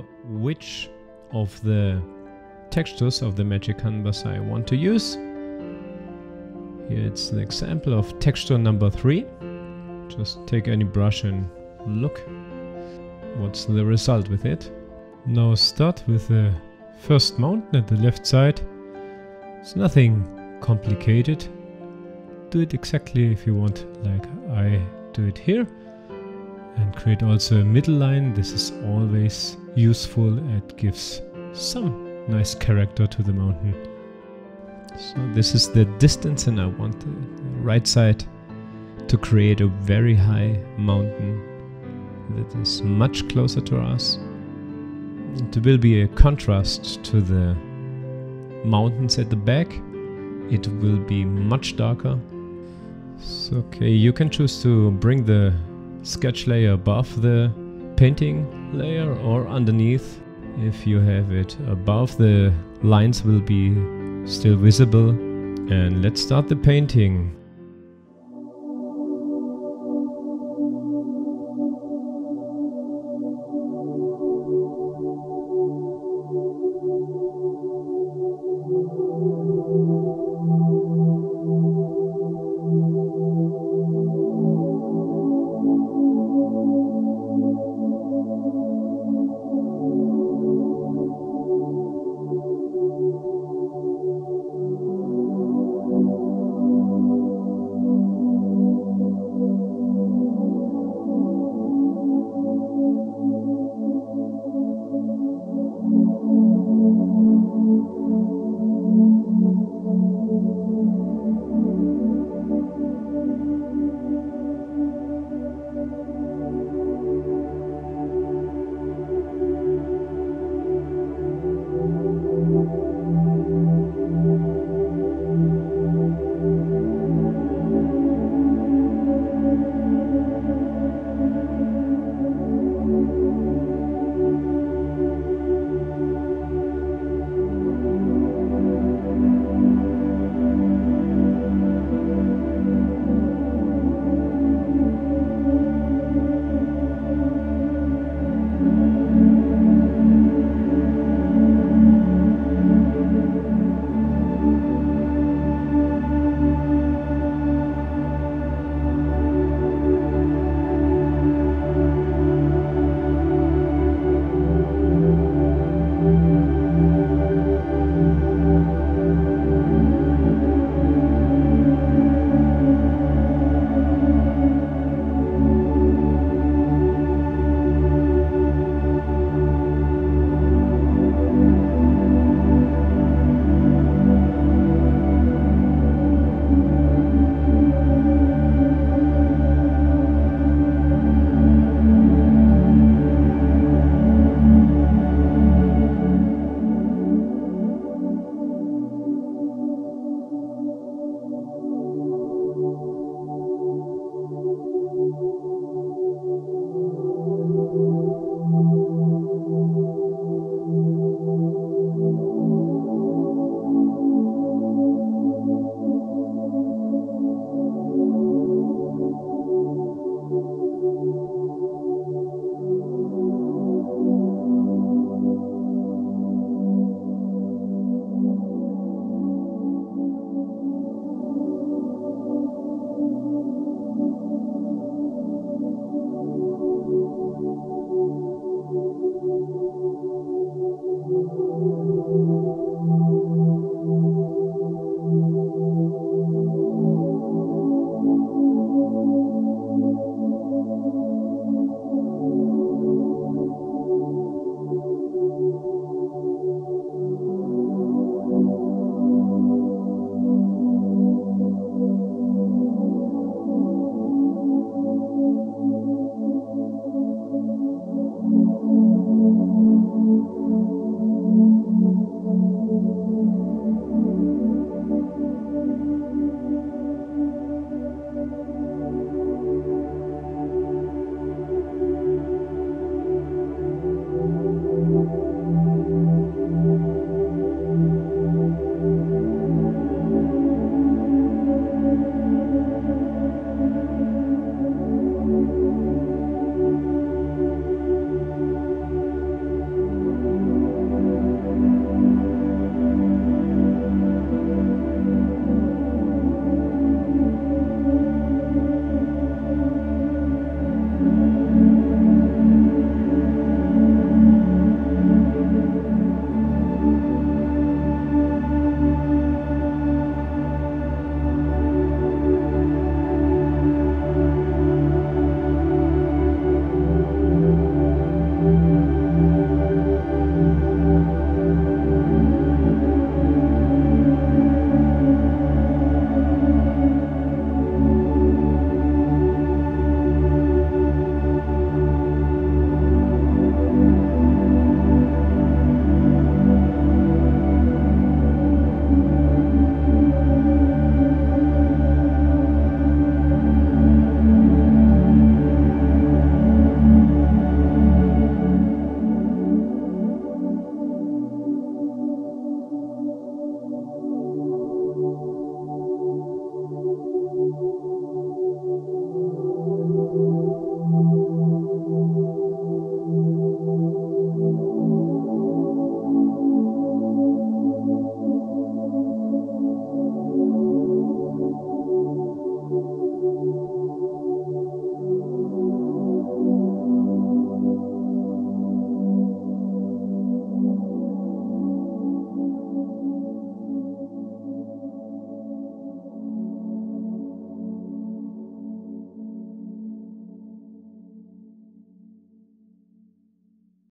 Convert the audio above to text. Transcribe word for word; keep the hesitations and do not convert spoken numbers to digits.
which of the textures of the magic canvas I want to use. Here it's an example of texture number three. Just take any brush and look what's the result with it. Now start with the first mountain at the left side. It's nothing complicated. Do it exactly if you want, like I do it here. And create also a middle line. This is always useful. It gives some nice character to the mountain. So this is the distance, and I want the right side to create a very high mountain that is much closer to us. It will be a contrast to the mountains at the back. It will be much darker. So, okay, you can choose to bring the sketch layer above the painting layer or underneath. If you have it above, the lines will be still visible. And let's start the painting.